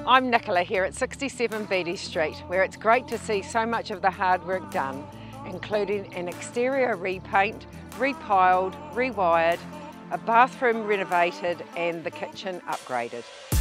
I'm Nicola here at 67 Beattie Street, where it's great to see so much of the hard work done, including an exterior repaint, repiled, rewired, a bathroom renovated and the kitchen upgraded.